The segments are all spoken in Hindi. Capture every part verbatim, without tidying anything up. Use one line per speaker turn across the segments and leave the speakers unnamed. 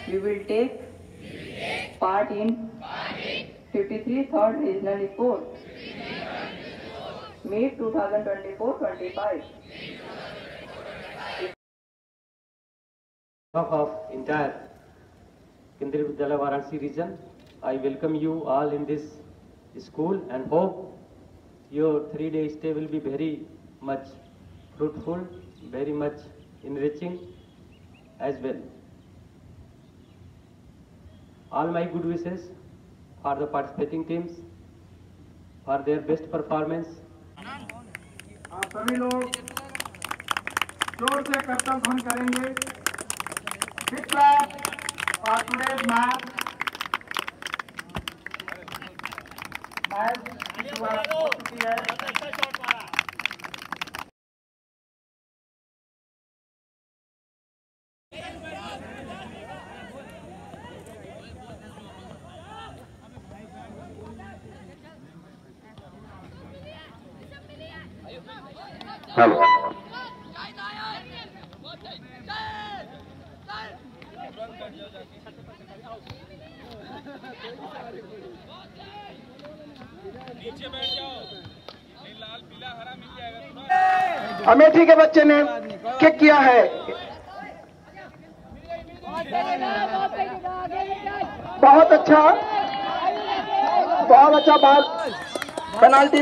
We will take part in fifty-three third Regional Sports Meet twenty twenty-four twenty-five.
On behalf of entire Kendriya Vidyalaya Varanasi region, I welcome you all in this school and hope your three-day stay will be very much fruitful, very much enriching as well. All my good wishes for the participating teams for their best performance.
आप सभी लोग जोर से करतब ध्वनि करेंगे। Big clap for today's match. Match शुरुआत हो चुकी है।
हेलो
नीचे बैठ जाओ, नहीं लाल पीला हरा मिल जाएगा।
अमेठी के बच्चे ने किक किया है। बहुत अच्छा, बहुत अच्छा बॉल, पेनाल्टी।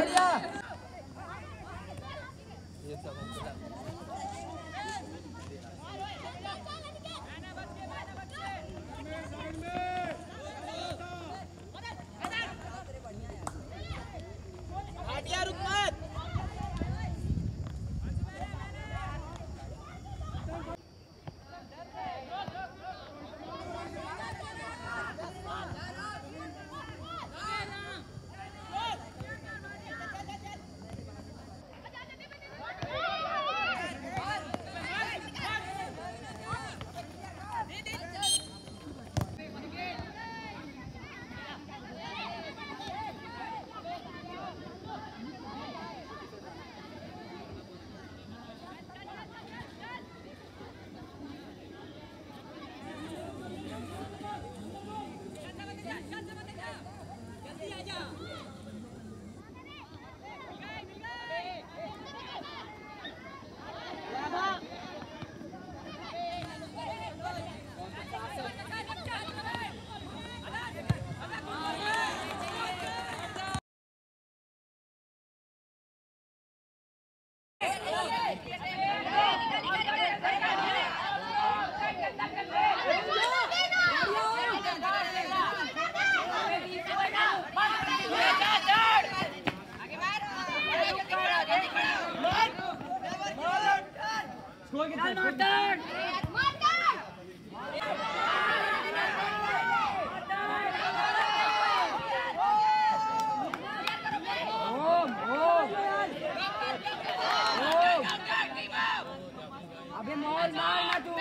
अभी मॉल मारना तू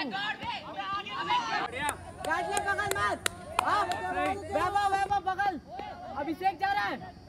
कैच ले बगल मत। हाँ वैभव वैभव बगल। अभिषेक जा रहा है।